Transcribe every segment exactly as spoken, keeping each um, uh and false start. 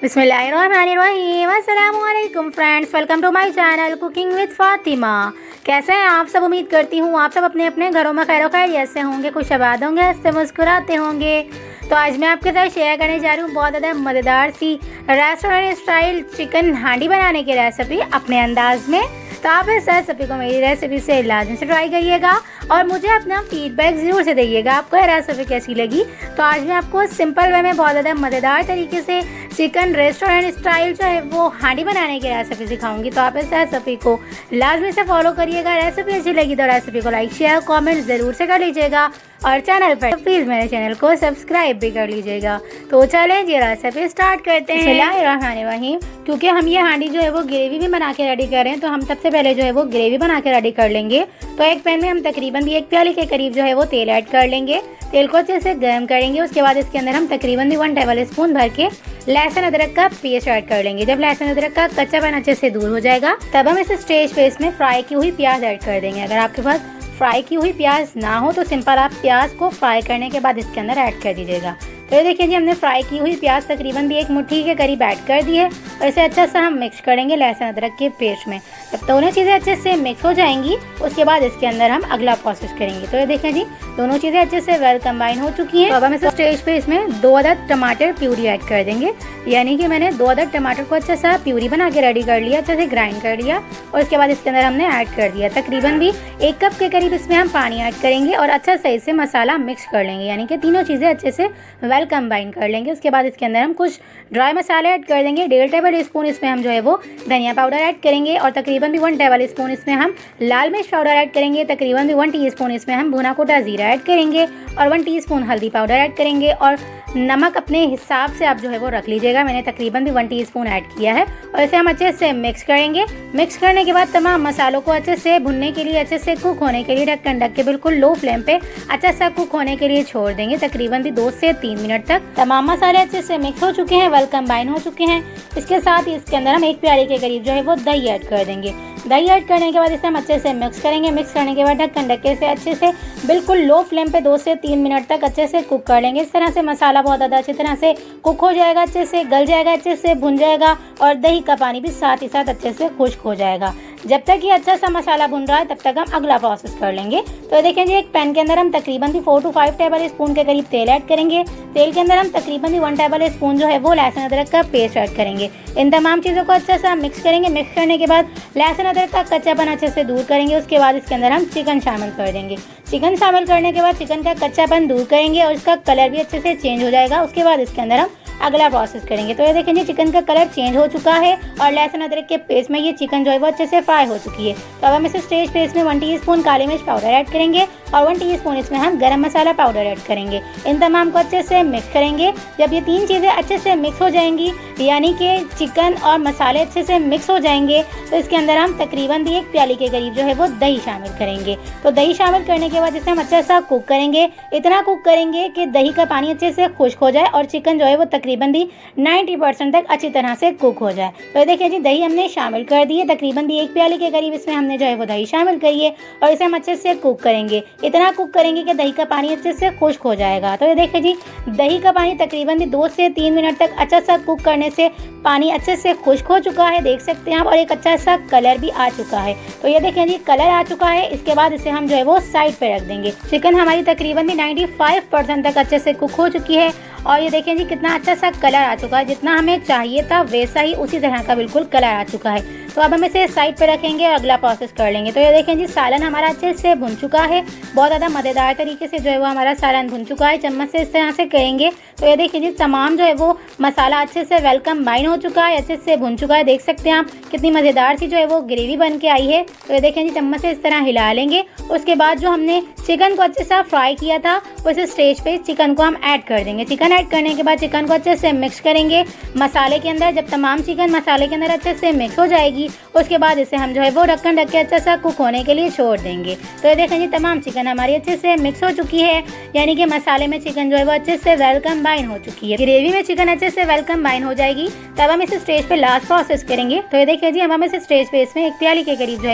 बिस्मिल्लाहिर्रहमानिर्रहीम। अस्सलामुअलैकुम friends, welcome to my channel cooking with Fatima. कैसे हैं आप सब? उम्मीद करती हूँ आप सब अपने अपने घरों में खैर खैरियत से होंगे, खुश आबाद होंगे, हंसते मुस्कुराते होंगे। तो आज मैं आपके साथ शेयर करने जा रही हूँ बहुत ज़्यादा मज़ेदार सी रेस्टोरेंट स्टाइल चिकन हांडी बनाने की रेसिपी अपने अंदाज में। तो आप इस रेसिपी को मेरी रेसिपी से लाजमी से ट्राई करिएगा और मुझे अपना फीडबैक ज़रूर से दीजिएगा आपको ये रेसिपी कैसी लगी। तो आज मैं आपको सिंपल वे में बहुत ज़्यादा मज़ेदार तरीके से चिकन रेस्टोरेंट स्टाइल जो है वो हांडी बनाने की रेसिपी सिखाऊंगी। तो आप इस रेसिपी को लाजमी से फॉलो करिएगा। रेसिपी अच्छी लगी तो रेसिपी को लाइक शेयर कमेंट ज़रूर से कर लीजिएगा और चैनल पर प्लीज़ मेरे चैनल को सब्सक्राइब भी कर लीजिएगा। तो चलें जी रेसिपी स्टार्ट करते हैं। बिस्मिल्लाहिर्रहमानिर्रहीम। क्योंकि हम ये हांडी जो है वो ग्रेवी भी बना के रेडी कर रहे हैं, तो हम सबसे पहले जो है वो ग्रेवी बना के रेडी कर लेंगे। तो एक पैन में हम तकरीबन एक प्याली के करीब जो है वो तेल ऐड कर लेंगे। तेल को अच्छे से गर्म करेंगे। उसके बाद इसके अंदर हम तकरीबन भी वन टेबल स्पून भर के लहसुन अदरक का पेस्ट ऐड कर लेंगे। जब लहसुन अदरक का कच्चापन अच्छे से दूर हो जाएगा तब हम इस स्टेज पे इसमें फ्राई की हुई प्याज ऐड कर देंगे। अगर आपके पास फ्राई की हुई प्याज ना हो तो सिंपल आप प्याज को फ्राई करने के बाद इसके अंदर ऐड कर दीजिएगा। तो ये देखिए जी, हमने फ्राई की हुई प्याज तकरीबन भी एक मुट्ठी के करीब ऐड कर दी है और इसे अच्छा सा हम मिक्स करेंगे लहसुन अदरक के पेस्ट में। जब दोनों चीज़ें अच्छे से मिक्स हो जाएंगी उसके बाद इसके अंदर हम अगला प्रोसेस करेंगे। तो ये देखें जी, दोनों चीज़ें अच्छे से वेल कंबाइन हो चुकी हैं। तो अब हम इस स्टेज पे इसमें दो अदद टमाटर प्यूरी ऐड कर देंगे। यानी कि मैंने दो अदद टमाटर को अच्छा सा प्यूरी बना के रेडी कर लिया, अच्छे से ग्राइंड कर लिया और उसके बाद इसके अंदर हमने ऐड कर दिया तकरीबन भी एक कप के करीब इसमें हम पानी ऐड करेंगे और अच्छा सही से मसाला मिक्स कर लेंगे। यानी कि तीनों चीज़ें अच्छे से वेल कंबाइन कर लेंगे। उसके बाद इसके अंदर हम कुछ ड्राई मसाले ऐड कर देंगे। डेढ़ टेबल स्पून इसमें हम जो है वो धनिया पाउडर ऐड करेंगे और तकरीबन भी वन टेबल स्पून इसमें हम लाल मिर्च पाउडर ऐड करेंगे। तकरीबन भी वन टीस्पून इसमें हम भुना कोटा जीरा ऐड करेंगे और वन टीस्पून हल्दी पाउडर ऐड करेंगे और नमक अपने हिसाब से आप जो है वो रख लीजिएगा। मैंने तकरीबन भी वन टीस्पून ऐड किया है और इसे हम अच्छे से मिक्स करेंगे। मिक्स करने के बाद तमाम मसालों को अच्छे से भुनने के लिए, अच्छे से कुक होने के लिए ढक्कन ढक के बिल्कुल लो फ्लेम पे अच्छा सा कुक होने के लिए छोड़ देंगे तकरीबन भी दो से तीन मिनट तक। तमाम मसाले अच्छे से मिक्स हो चुके हैं, वेल कंबाइन हो चुके हैं। इसके साथ ही इसके अंदर हम एक प्याली के करीब जो है वो दही ऐड कर देंगे। दही ऐड करने के बाद इसे हम अच्छे से मिक्स करेंगे। मिक्स करने के बाद ढक्कन ढक के इसे अच्छे से बिल्कुल लो फ्लेम पे दो से तीन मिनट तक अच्छे से कुक कर लेंगे। इस तरह से मसाला बहुत ज़्यादा अच्छी तरह से कुक हो जाएगा, अच्छे से गल जाएगा, अच्छे से भुन जाएगा और दही का पानी भी साथ ही साथ अच्छे से खुश्क हो जाएगा। जब तक ये अच्छा सा मसाला भुन रहा है तब तक हम अगला प्रोसेस कर लेंगे। तो देखें जी, एक पैन के अंदर हम तकरीबन भी four to five tablespoon के करीब तेल ऐड करेंगे। तेल के अंदर हम तकरीबन भी वन टेबल स्पून जो है वो लहसुन अदरक का पेस्ट ऐड करेंगे। इन तमाम चीज़ों को अच्छा सा मिक्स करेंगे। मिक्स करने के बाद लहसुन अदरक का कच्चापन अच्छे से दूर करेंगे। उसके बाद इसके अंदर हम चिकन शामिल कर देंगे। चिकन शामिल करने के बाद चिकन का कच्चापन दूर करेंगे और इसका कलर भी अच्छे से चेंज हो जाएगा। उसके बाद इसके अंदर हम अगला प्रोसेस करेंगे। तो ये देखें जी, चिकन का कलर चेंज हो चुका है और लहसुन अदरक के पेस्ट में ये चिकन जो है वो अच्छे से फ्राई हो चुकी है। तो अब हम इस स्टेज पे इसमें वन टीस्पून काली मिर्च पाउडर ऐड करेंगे और वन टीस्पून इसमें हम गरम मसाला पाउडर ऐड करेंगे। इन तमाम को अच्छे से मिक्स करेंगे। जब ये तीन चीज़ें अच्छे से मिक्स हो जाएंगी, यानी कि चिकन और मसाले अच्छे से मिक्स हो जाएंगे, तो इसके अंदर हम तकरीबन भी एक प्याली के करीब जो है वो दही शामिल करेंगे। तो दही शामिल करने के बाद इसे हम अच्छा सा कुक करेंगे। इतना कुक करेंगे कि दही का पानी अच्छे से खुश्क हो जाए और चिकन जो है वो तकरीबन भी नाइन्टी परसेंट तक अच्छी तरह से कुक हो जाए। तो देखिए जी, दही हमने शामिल कर दी है। तकरीबन भी एक प्याली के करीब इसमें हमने जो है वो दही शामिल करी है और इसे हम अच्छे से कुक करेंगे। इतना कुक करेंगे कि दही का पानी अच्छे से खुश्क हो जाएगा। तो ये देखिए जी, दही का पानी तकरीबन भी दो से तीन मिनट तक अच्छा सा कुक करने से पानी अच्छे से खुश्क हो चुका है, देख सकते हैं आप, और एक अच्छा सा कलर भी आ चुका है। तो ये देखें जी, कलर आ चुका है। इसके बाद इसे हम जो है वो साइड पे रख देंगे। चिकन हमारी तकरीबन भी नाइन्टी फाइव परसेंट तक अच्छे से कुक हो चुकी है और ये देखें जी, कितना अच्छा सा कलर आ चुका है। जितना हमें चाहिए था वैसा ही उसी तरह का बिल्कुल कलर आ चुका है। तो अब हम इसे साइड पे रखेंगे और अगला प्रोसेस कर लेंगे। तो ये देखें जी, सालन हमारा अच्छे से भुन चुका है। बहुत ज़्यादा मज़ेदार तरीके से जो है वो हमारा सालन भुन चुका है। चम्मच से इस तरह से करेंगे तो ये देखिए जी, तमाम जो है वो मसाला अच्छे से वेल कंबाइन हो चुका है, अच्छे से भुन चुका है। देख सकते हैं आप कितनी मज़ेदार सी जो है वो ग्रेवी बन के आई है। तो ये देखें जी, चम्मच से इस तरह हिला लेंगे। उसके बाद जो हमने चिकन को अच्छे से फ्राई किया था उस स्टेज पे चिकन को हम ऐड कर देंगे। चिकन ऐड करने के बाद चिकन को अच्छे से मिक्स करेंगे मसाले के अंदर। जब तमाम चिकन मसाले के अंदर अच्छे से मिक्स हो जाएगी उसके बाद इसे हम जो है वो ढक्कन ढक के अच्छा सा कुक होने के लिए छोड़ देंगे। तो ये देखें जी, तमाम चिकन हमारी अच्छे से मिक्स हो चुकी है। यानी कि मसाले में चिकन जो है वो अच्छे से वेल कंबाइन हो चुकी है। ग्रेवी में चिकन अच्छे से वेल कंबाइन हो जाएगी तब हम इस स्टेज पे लास्ट प्रोसेस करेंगे। तो ये देखिए जी, हम हम इस स्टेज पे इसमें एक प्याली के करीब जो है वो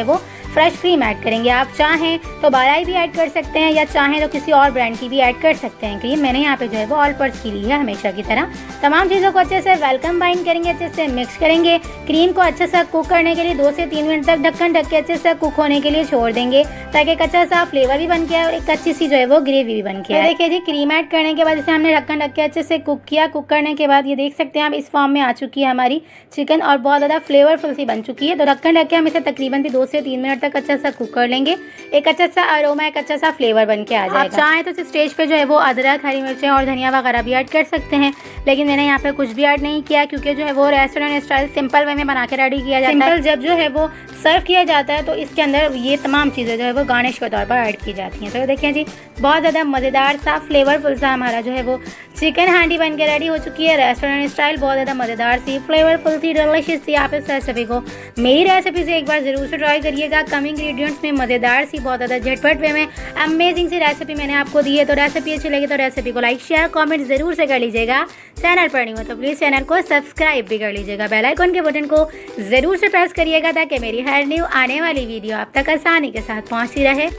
फ्रेश क्रीम ऐड करेंगे। आप चाहें तो बालाई भी ऐड कर सकते हैं या चाहें तो किसी और ब्रांड की भी ऐड कर सकते हैं क्रीम। मैंने यहाँ पे जो है वो ऑल पर्पस की ली है हमेशा की तरह। तमाम चीज़ों को अच्छे से वेलकम बाइंड करेंगे, अच्छे से मिक्स करेंगे। क्रीम को अच्छे से कुक करने के लिए दो से तीन मिनट तक ढक्कन ढक के अच्छे से कुक होने के लिए छोड़ देंगे, ताकि एक अच्छा सा फ्लेवर भी बन के आए और एक अच्छी सी जो है वो ग्रेवी भी बन के आए। देखिए जी, क्रीम ऐड करने के बाद इसे हमने ढक्कन ढक के अच्छे से कुक किया। कुक करने के बाद ये देख सकते हैं आप, इस फॉर्म में आ चुकी है हमारी चिकन और बहुत ज़्यादा फ्लेवरफुल सी बन चुकी है। तो ढक्कन ढक के हम इसे तकरीबन भी दो से तीन मिनट तक अच्छा सा कुक कर लेंगे। एक अच्छा सा अरोमा, एक अच्छा सा फ्लेवर बन के आ जाएगा। आप चाहें तो इस स्टेज पे जो है वो अदरक, हरी मिर्चें और धनिया वगैरह भी ऐड कर सकते हैं, लेकिन मैंने यहाँ पे कुछ भी ऐड नहीं किया, क्योंकि जो है वो रेस्टोरेंट स्टाइल सिंपल वे में बना के रेडी किया जाता है। सिंपल जब जो है वो सर्व किया जाता है तो इसके अंदर ये तमाम चीज़ें जो है वो गार्निश के तौर पर ऐड की जाती हैं। तो देखिए जी, बहुत ज़्यादा मज़ेदार सा फ्लेवरफुल सा हमारा जो है वो चिकन हांडी बन के रेडी हो चुकी है रेस्टोरेंट स्टाइल। बहुत ज़्यादा मज़ेदार सी, फ्लेवरफुल सी, डिलीशियस सी। आप इस रेसिपी को मेरी रेसिपी से एक बार ज़रूर से ट्राई करिएगा। कम इंग्रेडिएंट्स में मज़ेदार सी, बहुत ज़्यादा झटपट वे में अमेजिंग सी रेसिपी मैंने आपको दी है। तो रेसिपी अच्छी लगी तो रेसिपी को लाइक, शेयर, कॉमेंट ज़रूर से कर लीजिएगा। चैनल पर नहीं हो तो प्लीज़ चैनल को सब्सक्राइब भी कर लीजिएगा। बेल आइकन के बटन को ज़रूर से प्रेस करिएगा, ताकि मेरी हर न्यू आने वाली वीडियो आप तक आसानी के साथ पहुँचती रहे।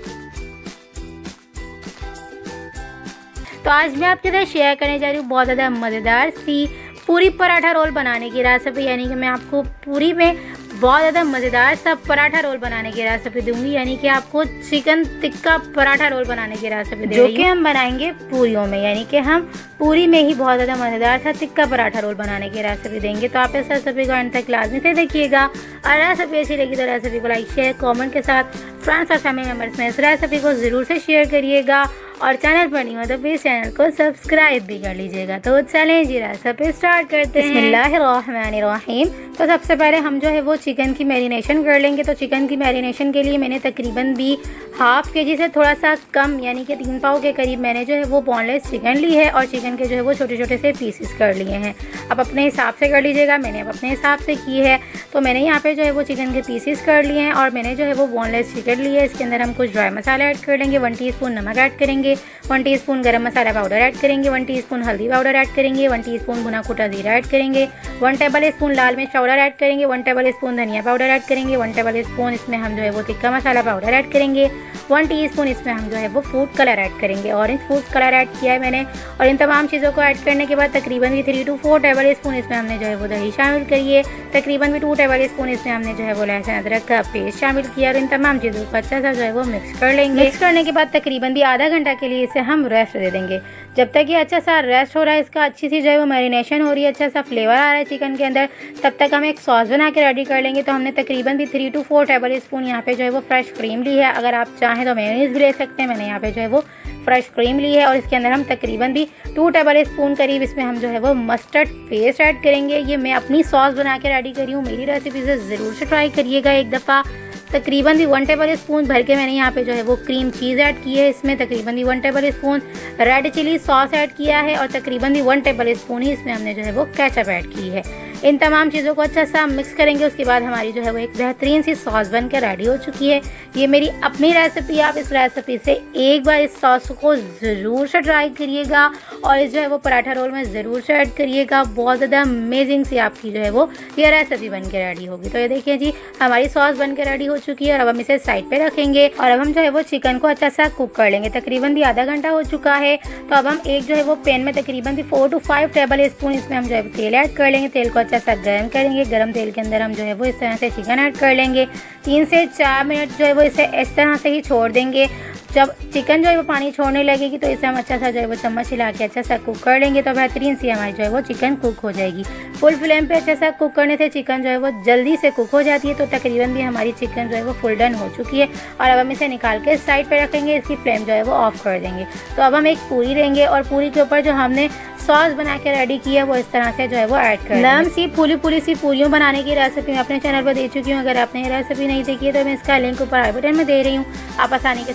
तो आज मैं आपके साथ शेयर करने जा रही हूँ बहुत ज़्यादा मज़ेदार सी पूरी पराठा रोल बनाने की रेसिपी। यानी कि मैं आपको पूरी में बहुत ज़्यादा मज़ेदार सा पराठा रोल बनाने की रेसिपी दूंगी, यानी कि आपको चिकन टिक्का पराठा रोल बनाने की रेसिपी दे रही हूं, जो कि हम बनाएंगे पूरियों में। यानी कि हम पूरी में ही बहुत ज़्यादा मज़ेदार सा टिक्का पराठा रोल बनाने की रेसिपी देंगे। तो आप इस रेसिपी को अंत तक लाजमी से देखिएगा, और रेसिपी अच्छी लगी तो रेसिपी को लाइक, शेयर, कॉमेंट के साथ फ्रेंड्स और फैमिली मेम्बर्स में इस रेसिपी को ज़रूर से शेयर करिएगा। और चैनल पर नहीं हो तो प्लीज़ चैनल को सब्सक्राइब भी कर लीजिएगा। तो चलें जी, रेसिपी स्टार्ट करते हैं। बिस्मिल्लाहिर्रहमानिर्रहीम। तो सबसे पहले हम जो है वो चिकन की मैरिनेशन कर लेंगे। तो चिकन की मैरिनेशन के लिए मैंने तकरीबन भी हाफ़ के जी से थोड़ा सा कम, यानी कि तीन पाव के करीब मैंने जो है वो बोनलेस चिकन ली है, और चिकन के जो है वो छोटे छोटे से पीसेस कर लिए हैं। आप अपने हिसाब से कर लीजिएगा, मैंने अब अपने हिसाब से की है। तो मैंने यहाँ पे जो है वो चिकन के पीसेस कर लिए हैं, और मैंने जो है वो बोनलेस चिकन ली है। इसके अंदर हम कुछ ड्राई मसाला ऐड कर लेंगे। वन टी स्पून नमक ऐड करेंगे, वन टीस्पून गरम मसाला पाउडर ऐड करेंगे, वन टीस्पून हल्दी पाउडर ऐड करेंगे, वन टीस्पून भुना कुटा जीरा ऐड करेंगे, वन टेबल स्पून लाल मिर्च पाउडर ऐड करेंगे, वन टेबल स्पून धनिया पाउडर ऐड करेंगे, वन टेबल स्पून इसमें हम जो है वो टिक्का मसाला पाउडर ऐड करेंगे, वन टीस्पून इसमें हम जो है वो फूड कलर ऐड करेंगे, ऑरेंज फूड कलर ऐड किया है मैंने। और इन तमाम चीज़ों को ऐड करने के बाद तकरीबन भी three to four tablespoon इसमें हमने जो है वो दही शामिल करिए। तकरीबन भी टू टेबल स्पून इसमें हमने जो है वो लहसुन अदरक का पेस्ट शामिल किया, और इन तमाम चीज़ों को अच्छा सा जो है वो मिक्स कर लेंगे। मिक्स करने के बाद तकरीबन भी आधा घंटा के लिए इसे हम रेस्ट दे देंगे। जब तक ये अच्छा सा रेस्ट हो रहा है, इसका अच्छी सी जो है वो मैरिनेशन हो रही है, अच्छा सा फ्लेवर आ रहा है चिकन के अंदर, तब तक हम एक सॉस बना के रेडी कर लेंगे। तो हमने तकरीबन भी three to four tablespoon यहाँ पे जो है वो फ्रेश क्रीम ली है। अगर आप चाहें तो मेयोनीज भी ले सकते हैं, मैंने यहाँ पे जो है वो फ्रेश क्रीम ली है। और इसके अंदर हम तकरीबन भी टू टेबल स्पून करीब इसमें हम जो है वो मस्टर्ड पेस्ट ऐड करेंगे। ये मैं अपनी सॉस बना के रेडी करी हूँ, मेरी रेसिपी से ज़रूर से ट्राई करिएगा एक दफ़ा। तकरीबन भी वन टेबल स्पून भर के मैंने यहाँ पे जो है वो क्रीम चीज़ ऐड की है। इसमें तकरीबन भी one tablespoon red chilli sauce add किया है, और तकरीबन भी वन टेबल स्पून ही इसमें हमने जो है वो केचप ऐड की है। इन तमाम चीज़ों को अच्छा सा मिक्स करेंगे। उसके बाद हमारी जो है वो एक बेहतरीन सी सॉस बन के रेडी हो चुकी है। ये मेरी अपनी रेसिपी, आप इस रेसिपी से एक बार इस सॉस को ज़रूर से ट्राई करिएगा, और इस जो है वो पराठा रोल में ज़रूर से ऐड करिएगा। बहुत ज़्यादा अमेजिंग सी आपकी जो है वो ये रेसिपी बन के रेडी होगी। तो ये देखिए जी, हमारी सॉस बन के रेडी हो चुकी है, और अब हम इसे साइड पे रखेंगे। और अब हम जो है वो चिकन को अच्छा सा कुक कर लेंगे। तकरीबन भी आधा घंटा हो चुका है। तो अब हम एक जो है वो पैन में तकरीबन भी four to five tablespoon इसमें हम जो है तेल ऐड कर लेंगे। तेल को अच्छा सा गर्म करेंगे। गर्म तेल के अंदर हम जो है वो इस तरह से चिकन ऐड कर लेंगे। तीन से चार मिनट जो है वो इसे इस तरह से ही छोड़ देंगे। जब चिकन जो है वो पानी छोड़ने लगेगी तो इसे हम अच्छा सा जो है वो चम्मच हिला के अच्छा सा कुक कर लेंगे। तो बेहतरीन सी हमारी जो है वो चिकन कुक हो जाएगी। फुल फ्लेम पे अच्छा सा कुक करने से चिकन जो है वो जल्दी से कुक हो जाती है। तो तकरीबन भी हमारी चिकन जो है वो फुल डन हो चुकी है, और अब हम इसे निकाल के साइड पे रखेंगे। इसकी फ्लेम जो है वो ऑफ कर देंगे। तो अब हम एक पूरी लेंगे, और पूरी के ऊपर जो हमने सॉस बना के रेडी की है वो इस तरह से जो है वो ऐड कर नरम सी फूली फूली सी पूरियों बनाने की रेसिपी मैं अपने चैनल पर दे चुकी हूँ। अगर आपने ये रेसिपी नहीं देखी है तो मैं इसका लिंक ऊपर आई बटन में दे रही हूँ, आप आसानी के साथ वहाँ से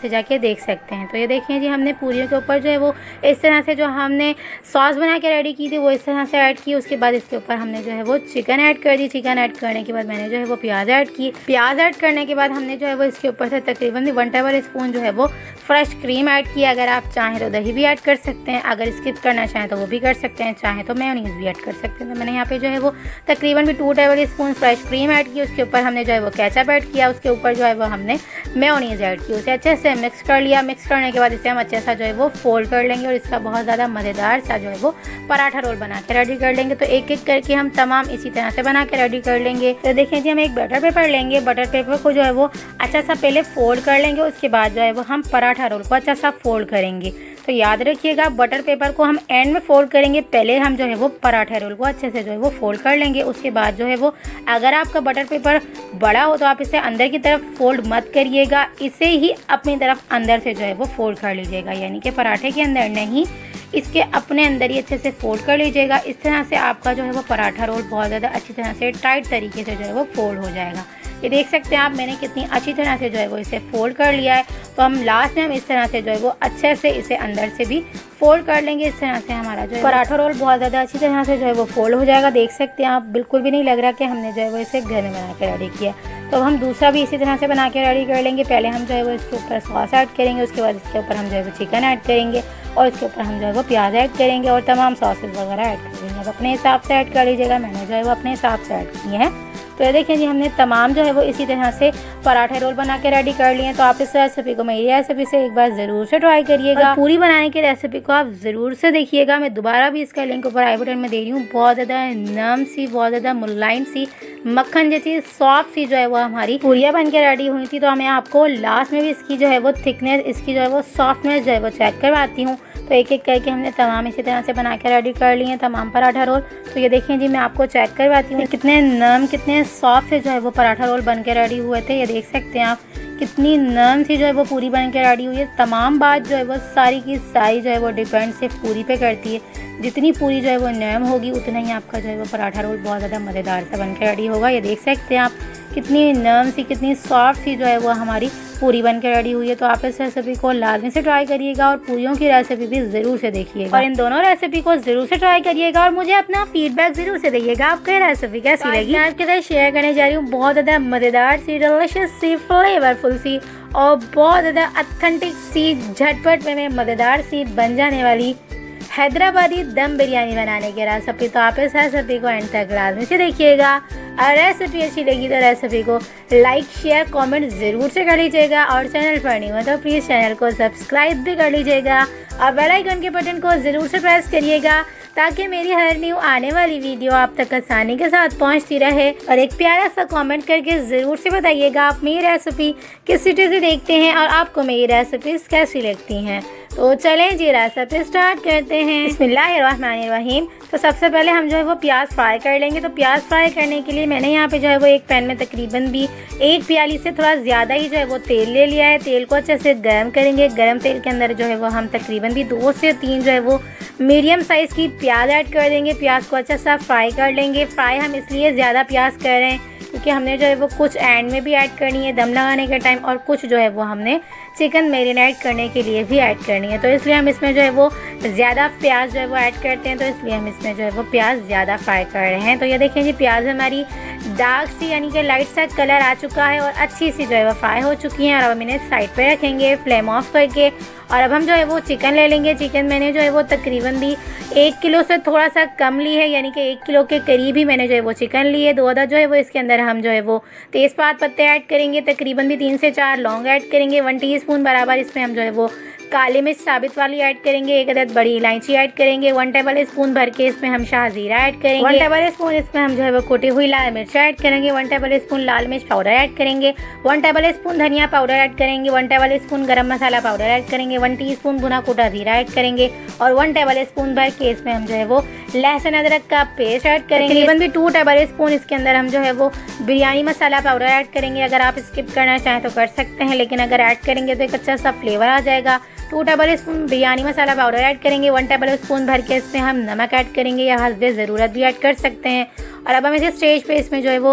से जाके देख सकते हैं। तो ये देखिए जी हमने पूरियों के ऊपर जो है वो इस तरह से जो हमने सॉस बना के रेडी की थी वो इस तरह से ऐड की। उसके बाद इसके ऊपर हमने जो है वो चिकन ऐड कर दी। चिकन ऐड करने के बाद मैंने जो है वो प्याज ऐड की। प्याज ऐड करने के बाद हमने जो है वो इसके ऊपर से तकरीबन वन टेबल स्पून जो है वो फ्रेश क्रीम ऐड किया। अगर आप चाहें तो दही भी ऐड कर सकते हैं, अगर स्किप करना चाहें तो वो भी कर सकते हैं, चाहें तो मेयोनीज भी ऐड कर सकते हैं। तो मैंने यहाँ पे जो है वो तकरीबन भी two tablespoon fresh cream add की। उसके ऊपर हमने जो है वो केचप ऐड किया। उसके ऊपर जो है वो हमने मेयोनीज ऐड की। उसे अच्छे से मिक्स कर लिया। मिक्स करने के बाद इसे हम अच्छे सा जो है वो फोल्ड कर लेंगे और इसका बहुत ज़्यादा मज़ेदार सा जो है वो पराठा रोल बना के रेडी कर लेंगे। तो एक एक करके हम तमाम इसी तरह से बना के रेडी कर लेंगे। तो देखिए जी हम एक बटर पेपर लेंगे। बटर पेपर को जो है वो अच्छा सा पहले फोल्ड कर लेंगे। उसके बाद जो है वो हम पराठा रोल को अच्छा सा फोल्ड करेंगे। तो याद रखिएगा बटर पेपर को हम एंड में फोल्ड करेंगे, पहले हम जो है वो पराठा रोल को अच्छे से जो है वो फोल्ड कर लेंगे। उसके बाद जो है वो अगर आपका बटर पेपर बड़ा हो तो आप इसे अंदर की तरफ फोल्ड मत करिएगा, इसे ही अपनी तरफ अंदर से जो है वो फोल्ड कर लीजिएगा, यानी कि पराठे के अंदर नहीं, इसके अपने अंदर ही अच्छे से फोल्ड कर लीजिएगा। इस तरह से आपका जो है वो पराठा रोल बहुत ज़्यादा अच्छी तरह से टाइट तरीके से जो है वो फोल्ड हो जाएगा। ये देख सकते हैं आप मैंने कितनी अच्छी तरह से जो है वो इसे फोल्ड कर लिया है। तो हम लास्ट में हम इस तरह से जो है वो अच्छे से इसे अंदर से भी फोल्ड कर लेंगे। इस तरह से हमारा जो है पराठा रोल बहुत ज़्यादा अच्छी तरह से जो है वो फोल्ड हो जाएगा। देख सकते हैं आप बिल्कुल भी नहीं लग रहा कि हमने जो है वो इसे घर में बना के रेडी किया। तो हम दूसरा भी इसी तरह से बना के रेडी कर लेंगे। पहले हम जो है वो इसके ऊपर सॉस ऐड करेंगे, उसके बाद इसके ऊपर हम जो है वो चिकन ऐड करेंगे और इसके ऊपर हम जो है वो प्याज ऐड करेंगे और तमाम सॉसेस वगैरह ऐड करेंगे। अब अपने हिसाब से ऐड कर लीजिएगा, मैंने जो है वो अपने हिसाब से ऐड किए हैं। तो ये देखिए जी हमने तमाम जो है वो इसी तरह से पराठे रोल बना के रेडी कर लिए हैं। तो आप इस रेसिपी को मेरी रेसिपी से एक बार ज़रूर से ट्राई करिएगा। पूरी बनाने की रेसिपी को आप ज़रूर से देखिएगा। मैं दोबारा भी इसका लिंक ऊपर आई बटन में दे रही हूँ। बहुत ज़्यादा नरम सी, बहुत ज़्यादा मुलायम सी, मक्खन जैसी सॉफ्ट सी जो है वो हमारी पूरियाँ बन के रेडी हुई थी। तो मैं आपको लास्ट में भी इसकी जो है वो थिकनेस, इसकी जो है वो सॉफ्टनेस जो है वो चेक करवाती हूँ। तो एक एक करके हमने तमाम इसी तरह से बना के रेडी कर लिए हैं तमाम पराठा रोल। तो ये देखिए जी मैं आपको चेक करवाती हूँ कितने नरम, कितने सॉफ्ट से जो है वो पराठा रोल बन के रेडी हुए थे। ये देख सकते हैं आप कितनी नरम सी जो है वो पूरी बन के रेडी हुई है। तमाम बात जो है वो सारी की सारी जो है वो डिपेंड सिर्फ पूरी पे करती है। जितनी पूरी जो है वो नरम होगी उतना ही आपका जो है वो पराठा रोल बहुत ज़्यादा मज़ेदार सा बन के रेडी होगा। ये देख सकते हैं आप कितनी नरम सी, कितनी सॉफ्ट सी जो है वो हमारी पूरी बन के रेडी हुई है। तो आप इस रेसिपी को लाजमी से ट्राई करिएगा और पूरियों की रेसिपी भी ज़रूर से देखिएगा और इन दोनों रेसिपी को ज़रूर से ट्राई करिएगा और मुझे अपना फीडबैक ज़रूर से दीजिएगा आपको ये रेसिपी कैसी लगी। मैं आपके साथ शेयर करने जा रही हूँ बहुत ज़्यादा मज़ेदार सी, डिलीशियस सी, फ्लेवरफुल सी और बहुत ज़्यादा ऑथेंटिक सी, झटपट में मज़ेदार सी बन जाने वाली हैदराबादी दम बिरयानी बनाने की रेसिपी। तो आप इस रेसिपी को एंड तक लाजमी से देखिएगा और रेसिपी अच्छी लगी तो रेसिपी को लाइक, शेयर, कमेंट ज़रूर से कर लीजिएगा और चैनल पर नहीं हो तो प्लीज़ चैनल को सब्सक्राइब भी कर लीजिएगा और बेल आइकन के बटन को ज़रूर से प्रेस करिएगा ताकि मेरी हर न्यू आने वाली वीडियो आप तक आसानी के साथ पहुंचती रहे। और एक प्यारा सा कमेंट करके ज़रूर से बताइएगा आप मेरी रेसिपी किस सिटी से देखते हैं और आपको मेरी रेसिपीज़ कैसी लगती हैं। तो चलें जी रेसिपी स्टार्ट करते हैं। बिस्मिल्लाहिर्रहमानिर्रहीम। तो सबसे पहले हम जो है वो प्याज फ्राई कर लेंगे। तो प्याज फ्राई करने के लिए मैंने यहाँ पे जो है वो एक पैन में तकरीबन भी एक प्याली से थोड़ा ज़्यादा ही जो है वो तेल ले लिया है। तेल को अच्छे से गर्म करेंगे। गर्म तेल के अंदर जो है वो हम तकरीबन भी दो से तीन जो है वो मीडियम साइज़ की प्याज ऐड कर देंगे। प्याज को अच्छा सा फ्राई कर लेंगे। फ्राई हम इसलिए ज़्यादा प्याज कर रहे हैं क्योंकि हमने जो है वो कुछ एंड में भी ऐड करनी है दम लगाने के टाइम और कुछ जो है वो हमने चिकन मैरिनेट करने के लिए भी ऐड करनी है। तो इसलिए हम इसमें जो है वो ज़्यादा प्याज जो है वो ऐड करते हैं। तो इसलिए हम इसमें जो है वो प्याज ज़्यादा फ्राई कर रहे हैं। तो ये देखें जी प्याज हमारी डार्क सी यानी कि लाइट सा कलर आ चुका है और अच्छी सी जो है वो फ्राई हो चुकी हैं। और अब हम इन्हें साइड पे रखेंगे फ्लेम ऑफ करके और अब हम जो है वो चिकन ले लेंगे। चिकन मैंने जो है वो तकरीबन भी एक किलो से थोड़ा सा कम ली है, यानी कि एक किलो के करीब ही मैंने जो है वो चिकन ली है। दो अदद जो है वो इसके अंदर हम जो है वो तेज़पात पत्ते ऐड करेंगे। तकरीबन भी तीन से चार लौंग ऐड करेंगे। वन टीस्पून बराबर इसमें हम जो है वो काली मिर्च साबित वाली ऐड करेंगे। एक अदद बड़ी इलायची ऐड करेंगे। वन टेबल स्पून भर के इसमें हम शाहजीरा ऐड करेंगे। वन टेबल स्पून इसमें हम जो है वो कुटी हुई लाल मिर्च ऐड करेंगे। वन टेबल स्पून लाल मिर्च पाउडर ऐड करेंगे। वन टेबल स्पून धनिया पाउडर ऐड करेंगे। वन टेबल स्पून गरम मसाला पाउडर ऐड करेंगे। वन टीस्पून भुना कूटा जीरा ऐड करेंगे और वन टेबल स्पून भर के इसमें हम जो है वो लहसुन अदरक का पेस्ट ऐड करेंगे। तकरीबन भी टू टेबल स्पून इसके अंदर हम जो है वो बिरयानी मसाला पाउडर ऐड करेंगे। अगर आप स्किप करना चाहें तो कर सकते हैं, लेकिन अगर ऐड करेंगे तो एक अच्छा सा फ्लेवर आ जाएगा। टू टेबल स्पून बिरयानी मसाला पाउडर ऐड करेंगे। वन टेबल स्पून भर के इसमें हम नमक ऐड करेंगे या हस्बे ज़रूरत भी ऐड कर सकते हैं। और अब हम इसे स्टेज पे इसमें जो है वो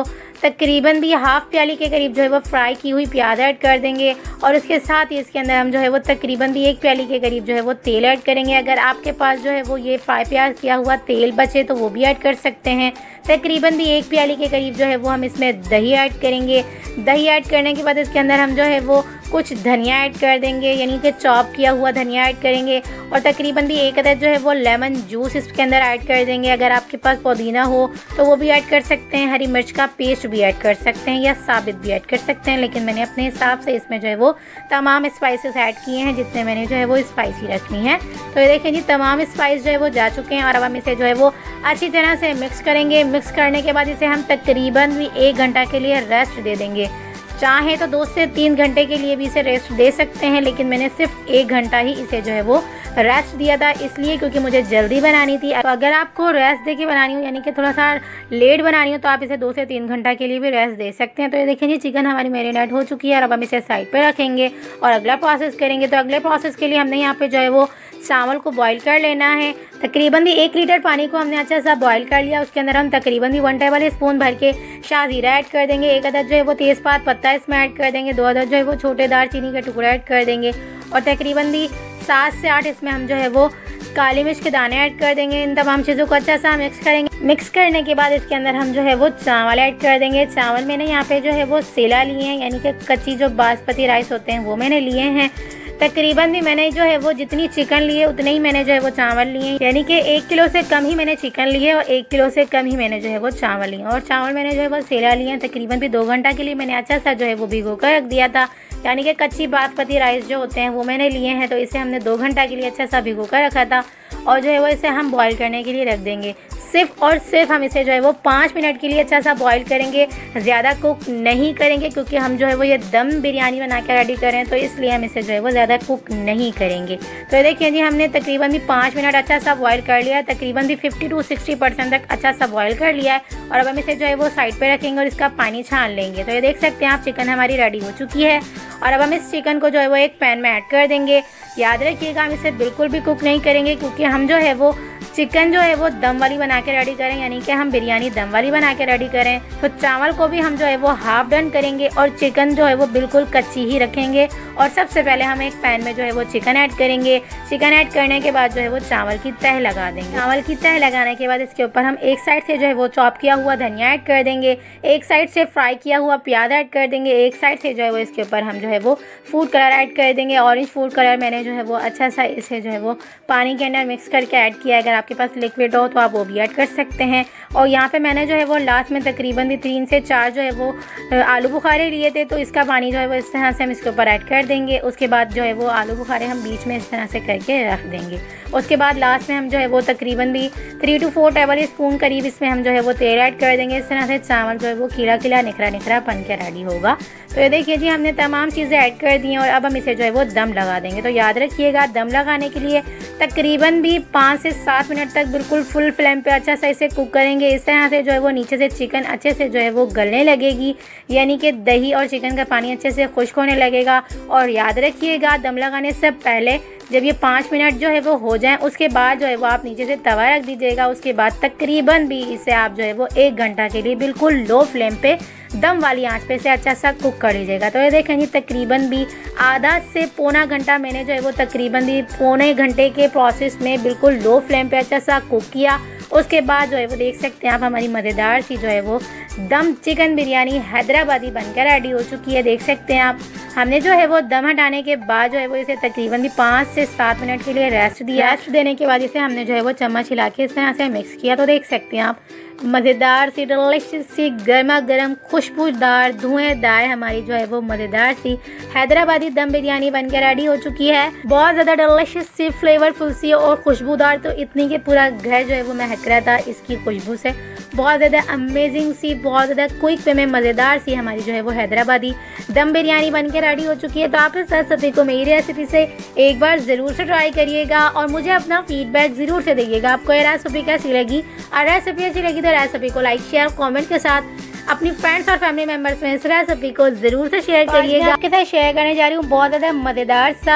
तकरीबन भी हाफ प्याली के करीब जो है वो फ्राई की हुई प्याज ऐड कर देंगे और उसके साथ ही इसके अंदर हम जो है वो तकरीबन भी एक प्याली के करीब जो है वो तेल ऐड करेंगे। अगर आपके पास जो है वो ये फ्राई प्याज किया हुआ तेल बचे तो वो भी ऐड कर सकते हैं। तकरीबन भी एक प्याली के करीब जो है वो हम इसमें दही ऐड करेंगे। दही ऐड करने के बाद इसके अंदर हम जो है वो कुछ धनिया ऐड कर देंगे, यानी कि चॉप किया हुआ धनिया ऐड करेंगे और तकरीबन भी एक अदद जो है वो लेमन जूस इसके अंदर ऐड कर देंगे। अगर आपके पास पुदीना हो तो वो भी ऐड कर सकते हैं, हरी मिर्च का पेस्ट भी ऐड कर सकते हैं या साबित भी ऐड कर सकते हैं, लेकिन मैंने अपने हिसाब से इसमें जो है वो तमाम स्पाइसेस ऐड किए हैं जितने मैंने जो है वो स्पाइसी रखनी है। तो ये देखें जी तमाम स्पाइस जो है वो जा चुके हैं और अब हम इसे जो है वो अच्छी तरह से मिक्स करेंगे। मिक्स करने के बाद इसे हम तकरीबन भी एक घंटा के लिए रेस्ट दे देंगे। चाहे तो दो से तीन घंटे के लिए भी इसे रेस्ट दे सकते हैं, लेकिन मैंने सिर्फ एक घंटा ही इसे जो है वो रेस्ट दिया था, इसलिए क्योंकि मुझे जल्दी बनानी थी। तो अगर आपको रेस्ट दे के बनानी हो, यानी कि थोड़ा सा लेट बनानी हो, तो आप इसे दो से तीन घंटा के लिए भी रेस्ट दे सकते हैं। तो ये देखें जी चिकन हमारी मैरिनेट हो चुकी है और अब हम इसे साइड पे रखेंगे और अगला प्रोसेस करेंगे। तो अगले प्रोसेस के लिए हमने यहाँ पे जो है वो चावल को बॉईल कर लेना है। तकरीबन भी एक लीटर पानी को हमने अच्छा सा बॉईल कर लिया। उसके अंदर हम तकरीबन भी वन टेबल स्पून भर के शाहजीरा ऐड कर देंगे। एक अदद जो है वो तेज़पात पत्ता इसमें ऐड कर देंगे। दो अदद जो है वो छोटे दालचीनी के टुकड़े ऐड कर देंगे और तकरीबन भी सात से आठ इसमें हम जो है वो काली मिर्च के दाने ऐड कर देंगे। इन तमाम चीज़ों को अच्छा सा मिक्स करेंगे। मिक्स करने के बाद इसके अंदर हम जो है वो चावल ऐड कर देंगे। चावल मैंने यहाँ पे जो है वो सेला लिए हैं, यानी कि कच्ची जो बासमती राइस होते हैं वो मैंने लिए हैं। तकरीबन भी मैंने जो है वो जितनी चिकन लिए उतने ही मैंने जो है वो चावल लिए, यानी कि एक किलो से कम ही मैंने चिकन लिए और एक किलो से कम ही मैंने जो है वो चावल लिए। और चावल मैंने जो है वो सेला लिए हैं। तकरीबन भी दो घंटा के लिए मैंने अच्छा सा जो है वो भिगो कर रख दिया था, यानी कि कच्ची बासमती राइस जो होते हैं वो मैंने लिए हैं। तो इसे हमने दो घंटा के लिए अच्छा सा भिगो कर रखा था और जो है वो इसे हम बॉईल करने के लिए रख देंगे। सिर्फ और सिर्फ हम इसे जो है वो पाँच मिनट के लिए अच्छा सा बॉईल करेंगे, ज़्यादा कुक नहीं करेंगे, क्योंकि हम जो है वो ये दम बिरयानी बना के रेडी करें, तो इसलिए हम इसे जो है वो ज़्यादा कुक नहीं करेंगे। तो देखिए जी हमने तकरीबन भी पाँच मिनट अच्छा सा बॉईल कर लिया है। तकरीबन भी फिफ्टी टू सिक्सटी परसेंट तक अच्छा सा बॉईल कर लिया है और अब हम इसे जो है वो साइड पर रखेंगे और इसका पानी छान लेंगे। तो ये देख सकते हैं आप चिकन हमारी रेडी हो चुकी है और अब हम इस चिकन को जो है वो एक पैन में ऐड कर देंगे। याद रखिएगा हम इसे बिल्कुल भी कुक नहीं करेंगे, क्योंकि हम जो है वो चिकन जो है वो दम वाली बना के रेडी करें, यानी कि हम बिरयानी दम वाली बना के रेडी करें। तो चावल को भी हम जो है वो हाफ डन करेंगे और चिकन जो है वो बिल्कुल कच्ची ही रखेंगे। और सबसे पहले हम एक पैन में जो है वो चिकन ऐड करेंगे। चिकन ऐड करने के बाद जो है वो चावल की तह लगा देंगे। चावल की तह लगाने के बाद इसके ऊपर हम एक साइड से जो है वो चॉप किया हुआ धनिया ऐड कर देंगे, एक साइड से फ्राई किया हुआ प्याज ऐड कर देंगे, एक साइड से जो है वो इसके ऊपर हम जो है वो फूड कलर ऐड कर देंगे। ऑरेंज फूड कलर मैंने जो है वो अच्छा सा इसे जो है वो पानी के अंदर मिक्स करके ऐड किया है। अगर आपके पास लिक्विड हो तो आप वो भी ऐड कर सकते हैं। और यहाँ पे मैंने जो है वो लास्ट में तकरीबन भी तीन से चार जो है वो आलू बुखारे लिए थे, तो इसका पानी जो है वो इस तरह से हम इसके ऊपर ऐड कर देंगे। उसके बाद जो है वो आलू बुखारे हम बीच में इस तरह से करके रख देंगे। उसके बाद लास्ट में हम जो है वो तकरीबन भी three to four tablespoon करीब इसमें हम जो है वो तेल ऐड कर देंगे। इस तरह से चावल जो है वो खिला खिला निखरा निखरा बन के रेडी होगा। तो ये देखिए जी हमने तमाम चीज़ें ऐड कर दी हैं और अब हम इसे जो है वो दम लगा देंगे। तो याद रखिएगा दम लगाने के लिए तकरीबन भी पाँच से सात मिनट तक बिल्कुल फुल फ्लेम पे अच्छा सा इसे कुक करेंगे। इस तरह से जो है वो नीचे से चिकन अच्छे से जो है वो गलने लगेगी, यानी कि दही और चिकन का पानी अच्छे से खुश्क होने लगेगा। और याद रखिएगा दम लगाने से पहले जब ये पाँच मिनट जो है वो हो जाएं, उसके बाद जो है वो आप नीचे से तवा रख दीजिएगा। उसके बाद तकरीबन भी इसे आप जो है वो एक घंटा के लिए बिल्कुल लो फ्लेम पे दम वाली आंच पे से अच्छा सा कुक कर लीजिएगा। तो ये देखें जी तकरीबन भी आधा से पौना घंटा मैंने जो है वो तकरीबन भी पौने घंटे के प्रोसेस में बिल्कुल लो फ्लेम पे अच्छा सा कुक किया। उसके बाद जो है वो देख सकते हैं आप हमारी मज़ेदार सी जो है वो दम चिकन बिरयानी हैदराबादी बनकर रेडी हो चुकी है। देख सकते हैं आप हमने जो है वो दम हटाने के बाद जो है वो इसे तकरीबन भी पाँच से सात मिनट के लिए रेस्ट दिया। रेस्ट देने के बाद इसे हमने जो है वो चम्मच हिला के इस तरह से मिक्स किया। तो देख सकते हैं आप मज़ेदार सी डिलीशियस सी गर्मा गर्म खुशबूदार धुएंदार हमारी जो है वो मज़ेदार सी हैदराबादी दम बिरयानी बनकर रेडी हो चुकी है। बहुत ज़्यादा डिलीशियस सी फ्लेवरफुल सी और खुशबूदार, तो इतनी कि पूरा घर जो है वो महक रहा था इसकी खुशबू से। बहुत ज़्यादा अमेजिंग सी, बहुत ज़्यादा क्विक वे में मज़ेदार सी हमारी जो है वो हैदराबादी दम बिरयानी बनकर रेडी हो चुकी है। तो आप इस रेसिपी को मेरी रेसिपी से एक बार ज़रूर से ट्राई करिएगा और मुझे अपना फीडबैक ज़रूर से दीजिएगा आपको ये रेसिपी कैसी लगी। और रेसिपी अच्छी लगी तो रेसिपी को लाइक शेयर कमेंट के साथ अपनी फ्रेंड्स और फैमिली मेंबर्स में इस रेसिपी को ज़रूर से शेयर करिएगा। आपके साथ शेयर करने जा रही हूँ बहुत ज़्यादा मज़ेदार सा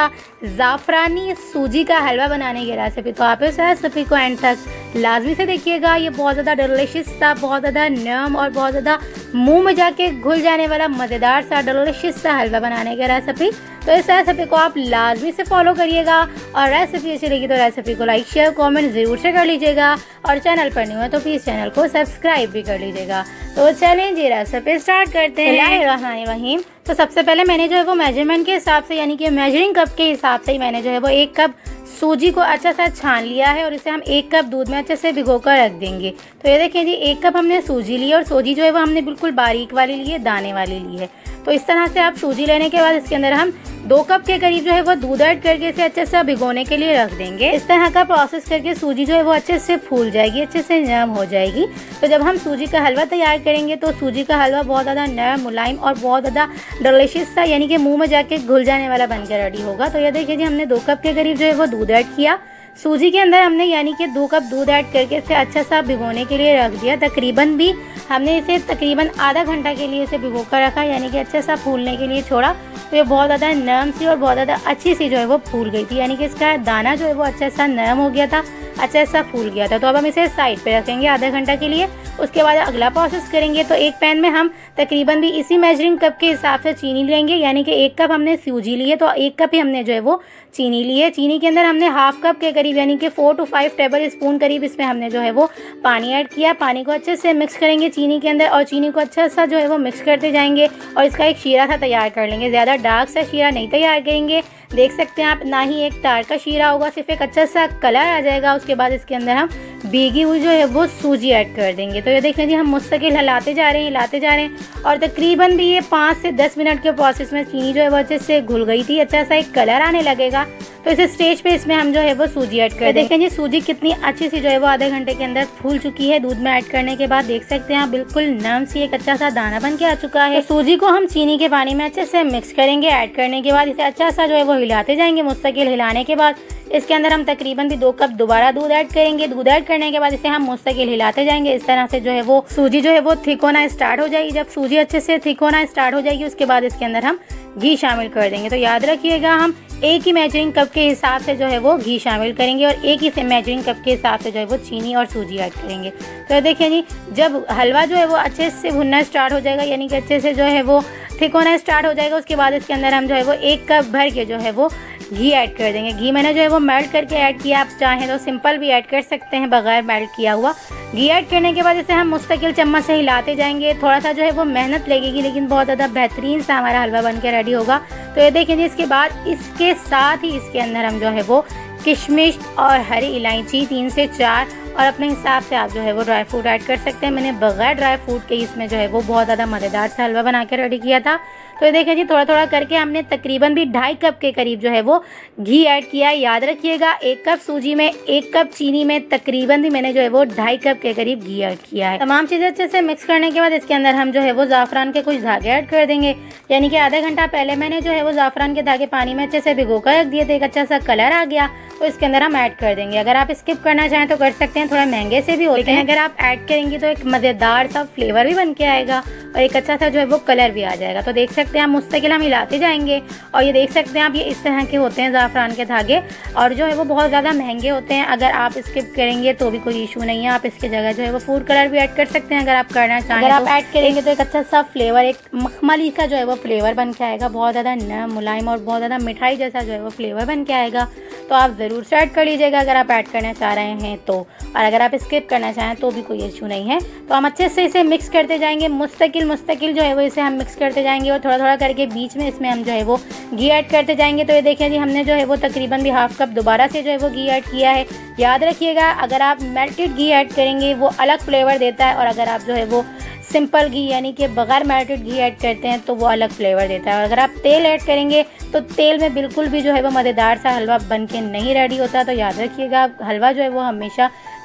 ज़ाफ़रानी सूजी का हलवा बनाने की रेसिपी। तो आप इस रेसिपी को एंड तक लाजमी से देखिएगा। ये बहुत ज़्यादा डिलीशियस सा, बहुत ज़्यादा नरम और बहुत ज़्यादा मुंह में जाके घुल जाने वाला मज़ेदार सा डिलीशियस सा हलवा बनाने की रेसिपी। तो इस रेसिपी को आप लाजमी से फॉलो करिएगा और रेसिपी अच्छी लगी तो रेसिपी को लाइक शेयर कमेंट ज़रूर से कर लीजिएगा और चैनल पर नहीं हो तो प्लीज़ चैनल को सब्सक्राइब भी कर लीजिएगा। तो चलें जी रेसिपी स्टार्ट करते हैं। वहीं तो सबसे पहले मैंने जो है वो मेजरमेंट के हिसाब से यानी कि मेजरिंग कप के हिसाब से ही मैंने जो है वो एक कप सूजी को अच्छा सा छान लिया है और इसे हम एक कप दूध में अच्छे से भिगो कर रख देंगे। तो ये देखिए जी, एक कप हमने सूजी ली और सूजी जो है वो हमने बिल्कुल बारीक वाली ली है, दाने वाली ली है। तो इस तरह से आप सूजी लेने के बाद इसके अंदर हम दो कप के करीब जो है वो दूध ऐड करके इसे अच्छे से भिगोने के लिए रख देंगे। इस तरह का प्रोसेस करके सूजी जो है वो अच्छे से फूल जाएगी, अच्छे से नरम हो जाएगी। तो जब हम सूजी का हलवा तैयार करेंगे तो सूजी का हलवा बहुत ज़्यादा नरम, मुलायम और बहुत ज़्यादा डिलीशियस सा यानी कि मुंह में जाके घुल जाने वाला बनकर रेडी होगा। तो ये देखिए जी, हमने दो कप के करीब जो है वो दूध ऐड किया सूजी के अंदर हमने, यानी कि दो कप दूध ऐड करके इसे अच्छा सा भिगोने के लिए रख दिया। तकरीबन भी हमने इसे तकरीबन आधा घंटा के लिए इसे भिगो कर रखा, यानी कि अच्छा सा फूलने के लिए छोड़ा। तो ये बहुत ज़्यादा नरम सी और बहुत ज़्यादा अच्छी सी जो है वो फूल गई थी, यानी कि इसका दाना जो है वो अच्छा सा नरम हो गया था, अच्छा सा फूल गया था। तो अब हम इसे साइड पे रखेंगे आधा घंटा के लिए। उसके बाद अगला प्रोसेस करेंगे। तो एक पैन में हम तकरीबन भी इसी मेजरिंग कप के हिसाब से चीनी लेंगे, यानी कि एक कप हमने सूजी ली है तो एक कप ही हमने जो है वो चीनी ली है। चीनी के अंदर हमने हाफ कप के करीब यानी कि four to five tablespoon करीब इसमें हमने जो है वो पानी ऐड किया। पानी को अच्छे से मिक्स करेंगे चीनी के अंदर और चीनी को अच्छा सा जो है वो मिक्स करते जाएंगे और इसका एक शीरा सा तैयार कर लेंगे। ज़्यादा डार्क सा शीरा नहीं तैयार करेंगे, देख सकते हैं आप, ना ही एक तार का शीरा होगा, सिर्फ एक अच्छा सा कलर आ जाएगा। उसके बाद इसके अंदर हम भीगी हुई जो है वो सूजी ऐड कर देंगे। तो ये देखें जी, हम मुस्तकिल हिलाते जा रहे हैं हिलाते जा रहे हैं और तकरीबन भी ये पाँच से दस मिनट के प्रोसेस में चीनी जो है वो अच्छे से घुल गई थी, अच्छा सा एक कलर आने लगेगा। तो इस स्टेज पे इसमें हम जो है वो सूजी ऐड कर देखें जी, सूजी कितनी अच्छी सी जो है वो आधे घंटे के अंदर फूल चुकी है। दूध में ऐड करने के बाद देख सकते हैं आप, बिल्कुल नरम सी एक अच्छा सा दाना बन के आ चुका है। तो सूजी को हम चीनी के पानी में अच्छे से मिक्स करेंगे। ऐड करने के बाद इसे अच्छा सा जो है वो हिलाते जाएंगे। मुस्तकिल हिलाने के बाद इसके अंदर हम तकरीबन भी दो कप दोबारा दूध ऐड करेंगे। दूध ऐड करने के बाद इसे हम मुस्तकिल हिलाते जाएंगे। इस तरह से जो है वो सूजी जो है वो थिक होना स्टार्ट हो जाएगी। जब सूजी अच्छे से थिक होना स्टार्ट हो जाएगी उसके बाद इसके अंदर हम घी शामिल कर देंगे। तो याद रखिएगा, हम एक ही मेजरिंग कप के हिसाब से जो है वो घी शामिल करेंगे और एक ही मेजरिंग कप के हिसाब से जो है वो चीनी और सूजी ऐड करेंगे। तो देखिए जी, जब हलवा जो है वो अच्छे से भुनना स्टार्ट हो जाएगा, यानी कि अच्छे से जो है वो थिक होना स्टार्ट हो जाएगा, उसके बाद इसके अंदर हम जो है वो एक कप भर के जो है वो घी ऐड कर देंगे। घी मैंने जो है वो मेल्ट करके ऐड किया, आप चाहें तो सिंपल भी ऐड कर सकते हैं बगैर मेल्ट किया हुआ। घी ऐड करने के बाद इसे हम मुस्तकिल चम्मच से हिलाते जाएंगे। थोड़ा सा जो है वो मेहनत लगेगी लेकिन बहुत ज़्यादा बेहतरीन सा हमारा हलवा बन के रेडी होगा। तो ये देखिए, इसके बाद इसके साथ ही इसके अंदर हम जो है वो किशमिश और हरी इलायची तीन से चार और अपने हिसाब से आप जो है वो ड्राई फ्रूट ऐड कर सकते हैं। मैंने बगैर ड्राई फ्रूट के इसमें जो है वो बहुत ज़्यादा मज़ेदार सा हलवा बना के रेडी किया था। तो ये देखिए जी, थोड़ा थोड़ा करके हमने तकरीबन भी ढाई कप के करीब जो है वो घी ऐड किया है। याद रखिएगा, एक कप सूजी में एक कप चीनी में तकरीबन भी मैंने जो है वो ढाई कप के करीब घी ऐड किया है। तमाम चीज़ें अच्छे से मिक्स करने के बाद इसके अंदर हम जो है वो ज़ाफ़रान के कुछ धागे ऐड कर देंगे, यानी कि आधा घंटा पहले मैंने जो है वो ज़ाफ़रान के धागे पानी में अच्छे से भिगो कर रख दिए थे। एक अच्छा सा कलर आ गया तो इसके अंदर हम ऐड कर देंगे। अगर आप स्किप करना चाहें तो कर सकते हैं, थोड़ा महंगे से भी होते हैं। अगर आप ऐड करेंगे तो एक मज़ेदार सा फ्लेवर भी बन के आएगा और एक अच्छा सा जो है वो कलर भी आ जाएगा। तो देख सकते हैं आप, मुस्तकिल हम हिलाते जाएंगे और ये देख सकते हैं आप, ये इस तरह के होते हैं ज़ाफ़रान के धागे और जो है वो बहुत ज़्यादा महंगे होते हैं। अगर आप स्किप करेंगे तो भी कोई इशू नहीं है, आप इसकी जगह जो है वो फूड कलर भी ऐड कर सकते हैं अगर आप करना चाहें। अगर आप ऐड करेंगे तो एक अच्छा सा फ्लेवर, एक मखमली का जो है वो फ्लेवर बन के आएगा, बहुत ज़्यादा नरम, मुलायम और बहुत ज़्यादा मिठाई जैसा जो है वो फ्लेवर बन के आएगा। तो आप ज़रूर से ऐड कर लीजिएगा अगर आप ऐड करना चाह रहे हैं तो, और अगर आप स्किप करना चाहें तो भी कोई इशू नहीं है। तो हम अच्छे से इसे मिक्स करते जाएंगे, मुस्तकिल मुस्तकिल जो है वो इसे हम मिक्स करते जाएंगे और थोड़ा थोड़ा करके बीच में इसमें हम जो है वो घी ऐड करते जाएंगे। तो ये देखिए जी, हमने जो है वो तकरीबन भी हाफ कप दोबारा से जो है वो घी ऐड किया है। याद रखिएगा, अगर आप मेल्टेड घी ऐड करेंगे वो अलग फ्लेवर देता है और अगर आप जो है वो सिंपल घी यानी कि बगैर मेल्टेड घी ऐड करते हैं तो वो अलग फ्लेवर देता है। और अगर आप तेल ऐड करेंगे तो तेल में बिल्कुल भी जो है वो मज़ेदार सा हलवा बन के नहीं रेडी होता। तो याद रखिएगा, हलवा जो है वो हमेशा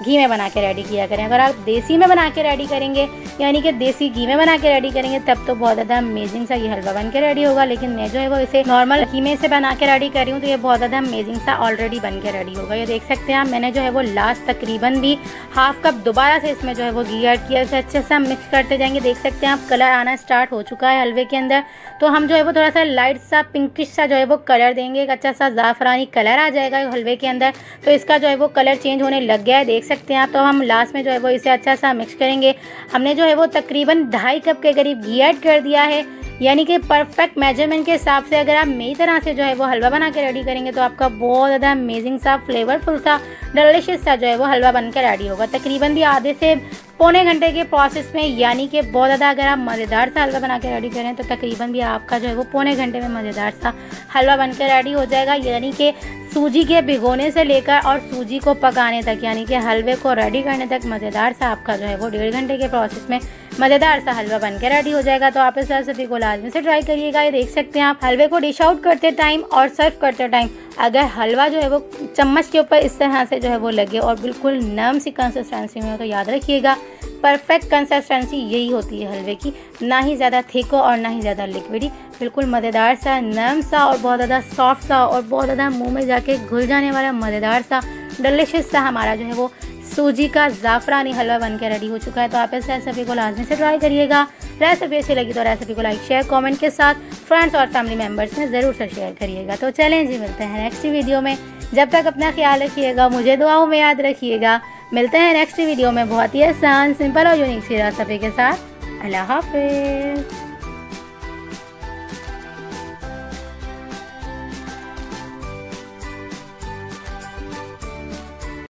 घी में बना के रेडी किया करें। अगर आप देसी में बना के रेडी करेंगे यानी कि देसी घी में बना के रेडी करेंगे तब तो बहुत ज़्यादा अमेजिंग सा ये हलवा बन के रेडी होगा। लेकिन मैं जो है वो इसे नॉर्मल घी में से बना के रेडी कर रही हूँ तो ये बहुत ज़्यादा अमेजिंग सा ऑलरेडी बन के रेडी होगा। ये देख सकते हैं आप, मैंने जो है वो लास्ट तकरीबन भी हाफ कप दोबारा से इसमें जो है वो घी ऐड किया। इसे अच्छे से हम मिक्स करते जाएंगे। देख सकते हैं आप, कलर आना स्टार्ट हो चुका है हलवे के अंदर। तो हम जो है वो थोड़ा सा लाइट सा पिंकिश सा जो है वो कलर देंगे। एक अच्छा सा ज़ाफ़रानी कलर आ जाएगा हलवे के अंदर। तो इसका जो है वो कलर चेंज होने लग गया है, देख सकते हैं आप। तो हम लास्ट में जो है वो इसे अच्छा सा मिक्स करेंगे। हमने जो है वो तकरीबन ढाई कप के करीब घी ऐड कर दिया है, यानी कि परफेक्ट मेजरमेंट के हिसाब से अगर आप मेरी तरह से जो है वो हलवा बना के रेडी करेंगे तो आपका बहुत ज़्यादा अमेजिंग सा फ्लेवरफुल सा डिलीशियस सा जो है वो हलवा बन के रेडी होगा। तकरीबन भी आधे से पौने घंटे के प्रोसेस में, यानी कि बहुत ज़्यादा अगर आप मज़ेदार सा हलवा बना के रेडी करें तो तकरीबन भी आपका जो है वो पौने घंटे में मज़ेदार सा हलवा बन के रेडी हो जाएगा। यानी कि सूजी के भिगोने से लेकर और सूजी को पकाने तक, यानी कि हलवे को रेडी करने तक मज़ेदार सा आपका जो है वो डेढ़ घंटे के प्रोसेस में मज़ेदार सा हलवा बन के रेडी हो जाएगा। तो आप इस रेसिपी को लाजमी से ट्राई करिएगा। ये देख सकते हैं आप, हलवे को डिश आउट करते टाइम और सर्व करते टाइम अगर हलवा जो है वो चम्मच के ऊपर इस तरह से जो है वो लगे और बिल्कुल नरम सी कंसिस्टेंसी में हो तो याद रखिएगा परफेक्ट कंसिस्टेंसी यही होती है हलवे की, ना ही ज़्यादा थिक हो और ना ही ज़्यादा लिक्विडी, बिल्कुल मज़ेदार सा, नरम सा और बहुत ज़्यादा सॉफ्ट सा और बहुत ज़्यादा मुंह में जाके घुल जाने वाला मज़ेदार सा डिलीशियस सा हमारा जो है वो सूजी का ज़ाफ़रानी हलवा बन के रेडी हो चुका है। तो आप इस रेसिपी को लाजमी से ट्राई करिएगा। रेसिपी अच्छी लगी तो रेसिपी को लाइक शेयर कमेंट के साथ फ्रेंड्स और फैमिली मेम्बर्स में ज़रूर से शेयर करिएगा। तो चलें जी, मिलते हैं नेक्स्ट वीडियो में। जब तक अपना ख्याल रखिएगा, मुझे दुआओं में याद रखिएगा। मिलते हैं नेक्स्ट वीडियो में बहुत ही आसान, सिंपल और यूनिक सी रेसिपी के साथ। अल्लाह हाफ़िज़।